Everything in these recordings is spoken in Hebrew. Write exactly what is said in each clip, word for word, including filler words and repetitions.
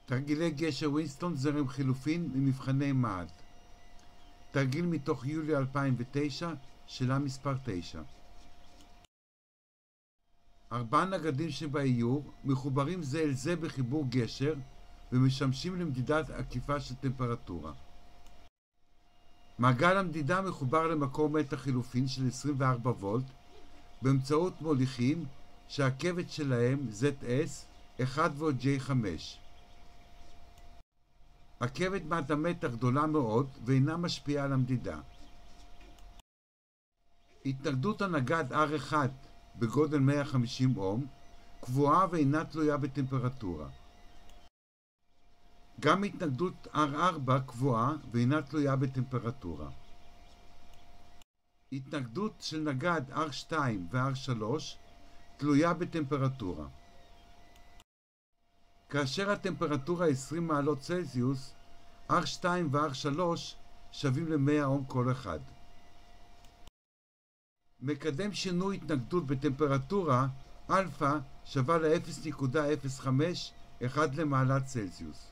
תרגילי גשר ווינסטון זרם חילופין ממבחני מעד. תרגיל מתוך יולי אלפיים ותשע, שאלה מספר תשע. ארבעה נגדים שבאיור מחוברים זה אל זה בחיבור גשר ומשמשים למדידת עקיפה של טמפרטורה. מעגל המדידה מחובר למקור מתח חילופין של עשרים וארבע וולט באמצעות מוליכים שהכבד שלהם זד אס אחד ועוד ג'יי חמש. הכבד מעט המתח גדולה מאוד ואינה משפיעה על המדידה. התנגדות הנגד אר אחת בגודל מאה וחמישים אום קבועה ואינה תלויה בטמפרטורה. גם התנגדות אר ארבע קבועה ואינה תלויה בטמפרטורה. התנגדות של נגד אר שתיים ו-אר שלוש תלויה בטמפרטורה. כאשר הטמפרטורה עשרים מעלות צלזיוס, אר שתיים ו-אר שלוש שווים ל-מאה אום כל אחד. מקדם שינוי התנגדות בטמפרטורה אלפא שווה ל-אפס נקודה אפס חמש אחד למעלת צלזיוס.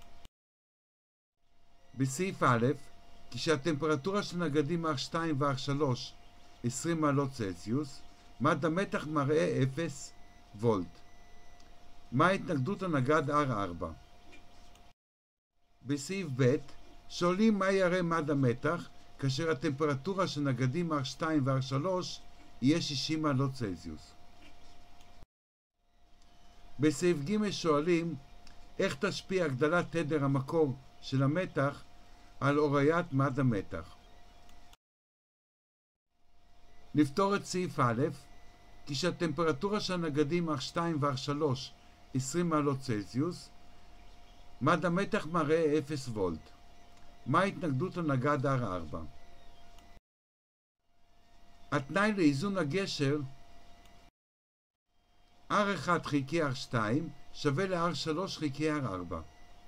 בסעיף א', כשהטמפרטורה של נגדים אר שתיים ו-אר שלוש עשרים מעלות צלזיוס, מד המתח מראה אפס וולט. מה התנגדות הנגד אר ארבע? בסעיף ב', שואלים מה יראה מד המתח כאשר הטמפרטורה של נגדים אר שתיים ו-אר שלוש יהיה שישים מעלות צלזיוס. בסעיף ג' שואלים איך תשפיע הגדלת תדר המקור של המתח על הוריית מד המתח. נפתור את סעיף א', כשהטמפרטורה של נגדים אר שתיים ו-אר שלוש עשרים מעלות צלזיוס, מד המתח מראה אפס וולט. מה התנגדות הנגד אר ארבע? התנאי לאיזון הגשר אר אחת חלקי אר שתיים שווה ל-אר שלוש חלקי אר ארבע.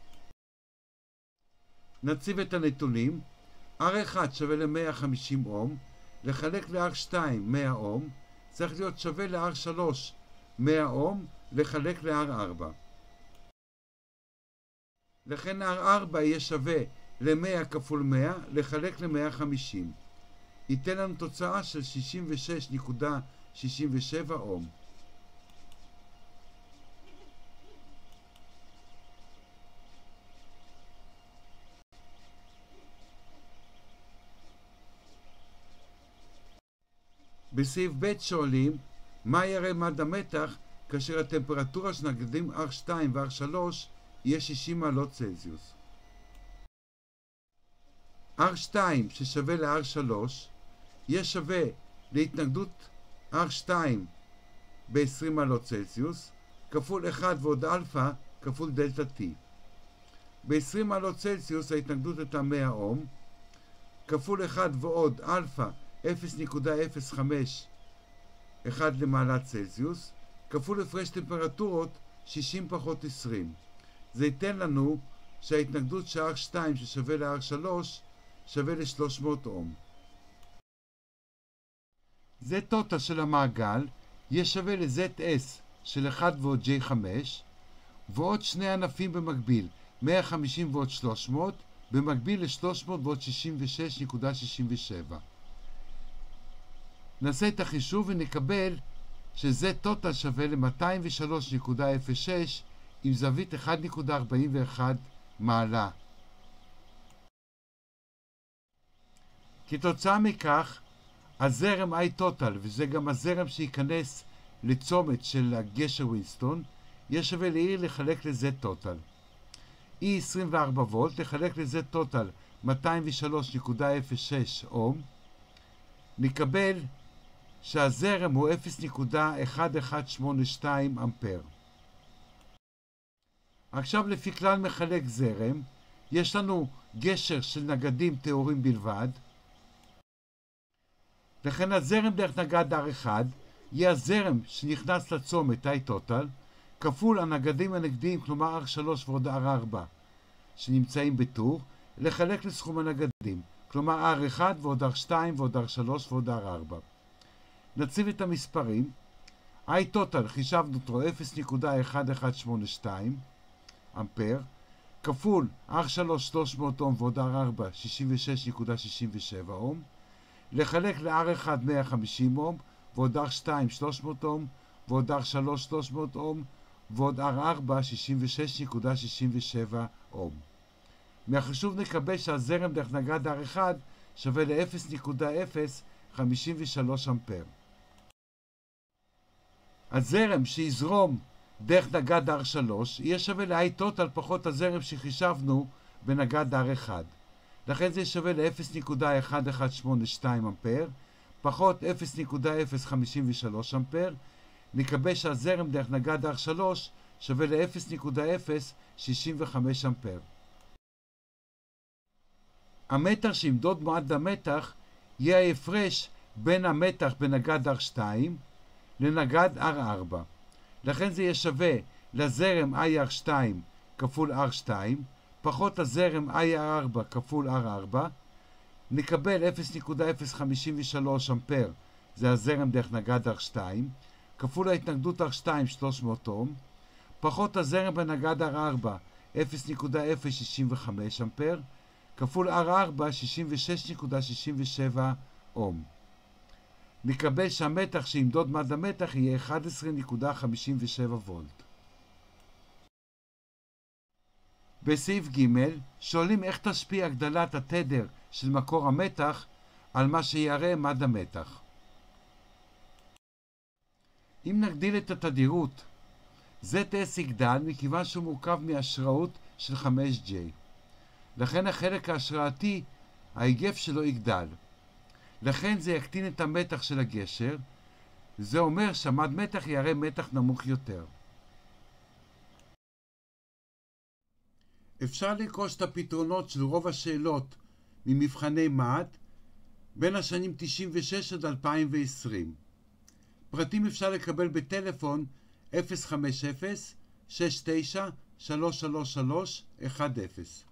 נציב את הנתונים. אר אחת שווה ל-מאה וחמישים אום, לחלק ל-אר שתיים מאה אום, צריך להיות שווה ל-אר שלוש מאה אום, לחלק ל-אר ארבע. לכן אר ארבע יהיה שווה ל-מאה כפול מאה, לחלק ל-מאה וחמישים. ייתן לנו תוצאה של שישים ושש נקודה שישים ושבע אום. בסעיף ב' שואלים מה יראה מד המתח כאשר הטמפרטורה של נגדים אר שתיים ו-אר שלוש יהיה שישים מעלות צלזיוס. אר שתיים ששווה ל-אר שלוש יהיה שווה להתנגדות אר שתיים ב-עשרים מעלות צלזיוס כפול אחד ועוד אלפא כפול דלטה T. ב-עשרים מעלות צלזיוס ההתנגדות הייתה מאה אום, כפול אחד ועוד אלפא אפס נקודה אפס חמש אחד למעלת צלזיוס, כפול הפרש טמפרטורות שישים פחות עשרים. זה ייתן לנו שההתנגדות של אר שתיים ששווה ל-אר שלוש שווה ל-שלוש מאות אום. זה טוטה של המעגל יהיה שווה ל-זד אס של אחד ועוד ג'יי חמש ועוד שני ענפים במקביל, מאה וחמישים ועוד שלוש מאות, במקביל ל-שלוש מאות ועוד שישים ושש נקודה שישים ושבע. נעשה את החישוב ונקבל שזה טוטל שווה ל-מאתיים ושלוש נקודה אפס שש עם זווית אחת נקודה ארבעים ואחת מעלה. כתוצאה מכך, הזרם I total, וזה גם הזרם שייכנס לצומת של הגשר ווינסטון, יהיה שווה ל-E לחלק ל-Z total. E עשרים וארבע וולט לחלק ל-Z total מאתיים ושלוש נקודה אפס שש אום. נקבל שהזרם הוא אפס נקודה אחת אחת שמונה שתיים אמפר. עכשיו לפי כלל מחלק זרם, יש לנו גשר של נגדים טהורים בלבד, לכן הזרם דרך נגד אר אחד יהיה הזרם שנכנס לצומת I total כפול הנגדים הנגדיים, כלומר אר שלוש ועוד אר ארבע שנמצאים בטור, לחלק לסכום הנגדים, כלומר אר אחת ועוד אר שתיים ועוד אר שלוש ועוד אר ארבע. נציב את המספרים. I total חישבנו אותו אפס נקודה אחת אחת שמונה שתיים, אמפר, כפול אר שלוש שלוש מאות אום ועוד אר ארבע שישים ושש נקודה שישים ושבע אום, לחלק ל-אר אחת מאה וחמישים אום ועוד אר שתיים שלוש מאות אום ועוד אר שלוש שלוש מאות אום ועוד אר ארבע שישים ושש נקודה שישים ושבע אום. מהחישוב נקבל שהזרם דרך נגד אר אחד שווה ל-אפס נקודה אפס חמישים ושלוש אמפר. הזרם שיזרום דרך נגד אר שלוש יהיה שווה ל-I total פחות הזרם שחישבנו בנגד אר אחד. לכן זה שווה ל-אפס נקודה אחת אחת שמונה שתיים אמפר פחות אפס נקודה אפס חמישים ושלוש אמפר. נקבל שהזרם דרך נגד אר שלוש שווה ל-אפס נקודה אפס שישים וחמש אמפר. המתח שימדוד מועד המתח יהיה ההפרש בין המתח בנגד אר שתיים לנגד אר ארבע. לכן זה יהיה שווה לזרם איי אר שתיים כפול אר שתיים פחות הזרם איי אר ארבע כפול אר ארבע. נקבל אפס נקודה אפס חמישים ושלוש אמפר, זה הזרם דרך נגד אר שתיים, כפול ההתנגדות אר שתיים שלוש מאות אום, פחות הזרם בנגד אר ארבע אפס נקודה אפס שישים וחמש אמפר, כפול אר ארבע שישים ושש נקודה שישים ושבע אום. נקבל שהמתח שימדוד מד המתח יהיה אחת עשרה נקודה חמישים ושבע וולט. בסעיף ג' שואלים איך תשפיע הגדלת התדר של מקור המתח על מה שיראה מד המתח. אם נגדיל את התדירות, זד אס יגדל מכיוון שהוא מורכב מהשראות של חמש ג'יי. לכן החלק ההשראתי, ההיגף שלו יגדל. לכן זה יקטין את המתח של הגשר. זה אומר שהמד מתח יראה מתח נמוך יותר. אפשר לרכוש את הפתרונות של רוב השאלות ממבחני מה"ט בין השנים תשעים ושש עד אלפיים ועשרים. פרטים אפשר לקבל בטלפון אפס חמש אפס שש תשע שלוש שלוש שלוש אחת אפס.